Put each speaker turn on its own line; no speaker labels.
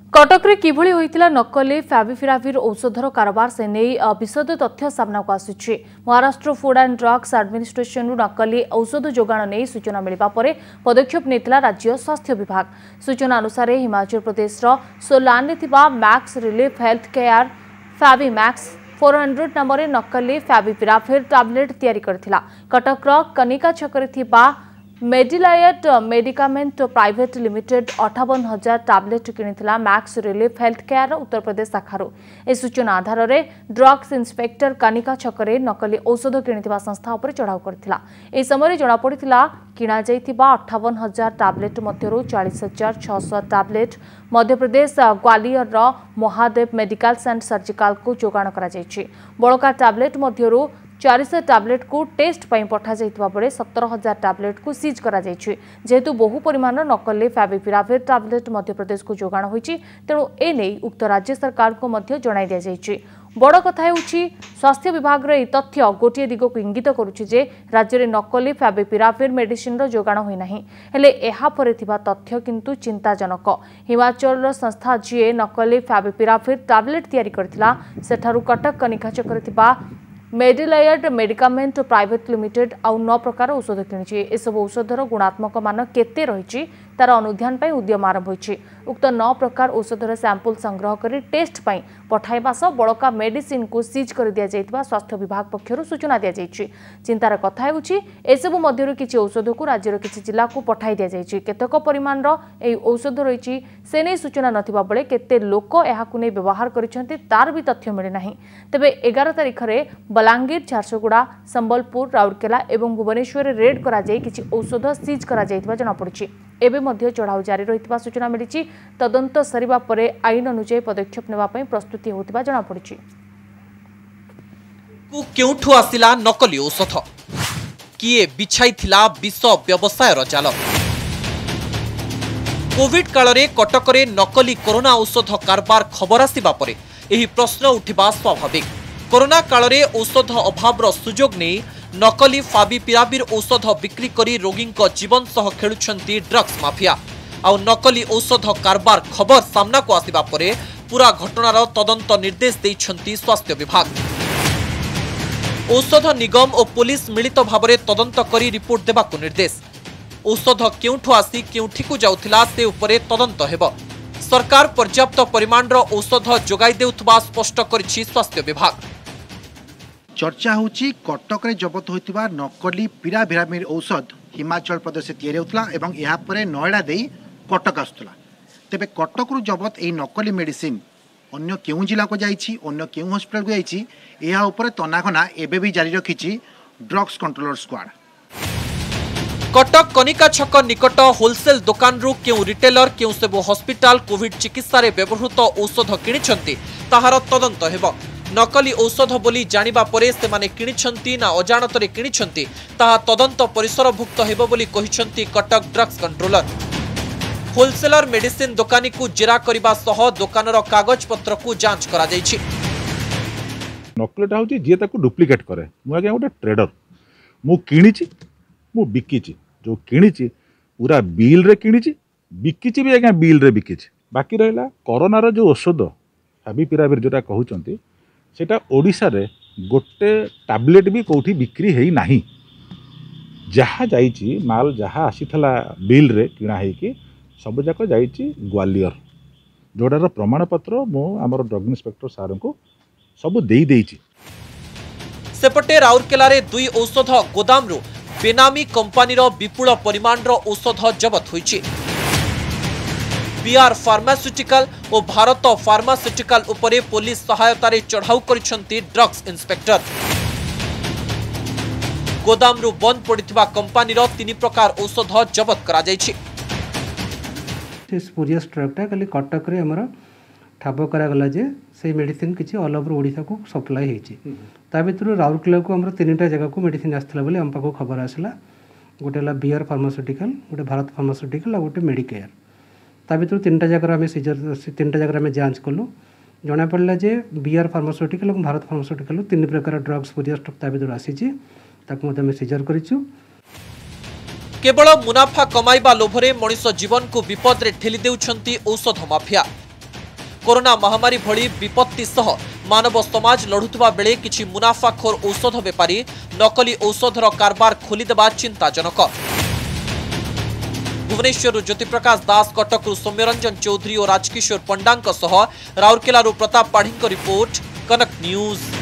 कटकरे किभଳି होइतिला नकली फैविपिराविर औषधर कारोबार से नहीं विशद तथ्य सामना को आसुछि। Maharashtra food and drugs administration नकली औषध जोगाण नहीं सूचना मिलवा पर पदक्षेप नेतिला राज्य स्वास्थ्य विभाग। सूचना अनुसार हिमाचल प्रदेश सोलान में थिबा Max Relief Health Care Favimax 400 number नकली फैविपिराविर टैबलेट तैयारी करथिला। कटकर कनिका छकरे थिबा Medilite medicament private limited 58,000 tablet किनिथिला Max Relief Health Care Uttar Pradesh शाखार। ए सूचना आधार में ड्रग्स इंस्पेक्टर कनिका छकरे नकली औषध किनिथिबा संस्था उपर चढ़ाऊ करथिला। ए समय जଣାपड़िथिला किणा जाइथिबा 58,000 टैबलेट मध्यरु 40,600 tablet Madhya Pradesh Gwalior Mahadev medicals and surgical को जोगाण करा जायछि। बळका टैबलेट मध्यरु 400 टैबलेट को टेस्ट पर पठा जाइतबा बेले 17,000 टैबलेट को सीज करा जायछि। जेहेतु बहु परिमाण नकली फैविपिराविर टैबलेट मध्य प्रदेश को जोगाण होइछि, तेणु ए नै उक्त राज्य सरकार को मध्य जणाई दिया जायछि। बड़ कथा हेउछि स्वास्थ्य विभाग रे तथ्य गोटे दिग को इंगित करुछि जे राज्य रे नकली फैविपिराविर मेडिसिन रो जोगाण होई नाही। हेले एहा परे थिबा तथ्य किंतु चिंताजनक। हिमाचल रो संस्था जे नकली फैविपिराविर टैबलेट तैयारी करथिला सेठारु कटक कनिका चक्र थिबा मेडिलायट मेडिकामेंट प्राइवेट लिमिटेड आउ 9 प्रकार औषध किनिछि। ए सब औषधर गुणात्मक मान केते रहिछि तार अनुध्यान पई उद्यम आरंभ होइछि। उक्त 9 प्रकार औषधर सैंपल संग्रह करी टेस्ट पई पठाइबा सह बळका मेडिसिन को सीज कर दिया जाइतबा स्वास्थ्य विभाग पक्षरु सूचना दिया जाइछि। चिंतार कथा हेउछि ए सब मध्यरु किछि औषध को राज्यर किछि जिला को पठाइ दिया जाइछि। केतक परिमाण रो एई औषध रहिछि से नै सूचना नथिबा बेले केते लोक एहाकु नै व्यवहार करिसंति तार भी तथ्य मिले नाही। तबे 11 तारिख रे बलांगीर झारसुगुड़ा संबलपुर राउरकेला एवं भुवनेश्वर रेड करा जाई किछि औषध सीज करा जाइतबा जणा पड़िछि। एबे मध्य चढ़ाऊ जारी रहितबा सूचना मिलिछि। तदंत सरिबा परे आईन अनुसार पदक्षेप नेबा पई प्रस्तुति होतिबा जणा पड़िछि।
केउठु आसिला नकली औषध किए बिछाइथिला विष व्यवसायर जाल। कोविड काल रे कटकरे नकली कोरोना औषध कारबार खबर आसिबा परे एही प्रश्न उठिबा स्वाभाविक। कोरोना काल रे औषध अभाव सुजोग नहीं नकली फैविपिराविर औषध बिक्री करी रोगी जीवन सह खेलुछंती ड्रग्स माफिया। आउ नकली औषध कारबार खबर सामना को आसिबा परे पूरा घटनार तदंत निर्देश देइछंती स्वास्थ्य विभाग। औषध निगम और पुलिस मिलित भावरे तदंत करी रिपोर्ट देबाकु निर्देश। औषध केउठु आसी केउठिकु जाउथिला से उपरे तदंत हेबो। सरकार पर्याप्त परिमाणर औषध जोगाई देउथबा स्पष्ट करिछि स्वास्थ्य विभाग।
चर्चा होची कटक रे जबत होइतिबा नकली पिराभिरामिर औषध हिमाचल प्रदेश तैयारी होतला एवं यहाँ पर नयडा देई कटक आसुतला। तेबे कटक रु जबत एई नकली मेडिसिन अन्य केउ जिला को जाइछि अन्य केउ हॉस्पिटल को जाइछि एहा ऊपर तनाखना एबे भी जारी रखिछि drugs controller squad.
Cuttack Kanika Chhak निकट होलसेल दुकान रु केउ रिटेलर केउ सब हॉस्पिटल कोविड चिकित्सा रे व्यवहृत औषध किनिछंती ताहार तदंत हेबो। नकली औषध बोली जानिबा परे से माने किनिछंती ना अजाणतरे किनिछंती ताहा तदंत परिसरभुक्त हेबो बोली कहिछंती Cuttack drugs controller. Wholesaler medicine दुकानी को जेरा करिबा सह दुकानर कागज पत्र को जांच करा जायछि।
नकलीटा होची जे ताको डुप्लिकेट करे मु आगे गोटे ट्रेडर मु किनिछि मु बिकिछि जो किनिछि पूरा बिल रे किनिछि बिकिछि भी आगे बिल रे बिकिछि। बाकी रहला कोरोना रो जो औषध फैविपिराविर जोटा कहउचंती सेटा ओडिशा रे गोटे टैबलेट भी कोठी बिक्री हेई नाही। जहा जाइछि माल जहा आसीथला बिल रे किना हेकी सब जाक जाइछि ग्वालियर जोडार प्रमाण पत्र मो हमर ड्रग इंस्पेक्टर सार को सब देई देइछि।
सेपटे राउरकेला रे 2 औषध गोदाम रु बेनामी कंपनी रो विपुल परिमाण रो औषध जबत होइछि। बीआर फार्मास्यूटिकल और भारत फार्मास्यूटिकल उपरे पुलिस सहायता रे चढ़ाऊ करिसंती ड्रग्स इंस्पेक्टर। गोदाम रु बंद पड़िथिबा कंपनी रो 3 प्रकार औषध जबत करा जायछि।
स्पूरियस ड्रगटा खाली कटक रे हमर ठाब करा गला जे से मेडिसिन किछि ऑल ओवर ओडिसा को सप्लाई हेछि। ता भितरु राउरकेला को हमर 3टा जगह को मेडिसिन आस्तला बोले हम पाको खबर आसला। गोटे ला बीआर फार्मास्यूटिकल गोटे भारत फार्मास्यूटिकल आ गोटे मेडिकेयर। ता भितर 3टा जगह आम सीजर 3टा जगह आम जांच कलु जना पड़ा जे बीआर फार्मास्यूटिकल और भारत फार्मास्यूटिकल 3 प्रकार ड्रग्स स्पूरियस ड्रग ता भितर आसीछि ताकु मते आम सीजर करिछु।
केवल मुनाफा कमाइबा लोभरे मनिष जीवन को विपद रे ठेली देउछंती औषध माफिया। कोरोना महामारी भली विपत्ति सह मानव समाज लड़ुवा बेले किछि मुनाफाखोर औषध बेपारी नकली औषधर कारबार खोलीदेवा चिंताजनक। भुवनेश्वर ज्योतिप्रकाश दास, कटक सौम्यरंजन चौधरी और राजकिशोर पंडा राउरकेला प्रताप पाढ़ी रिपोर्ट, कनक न्यूज।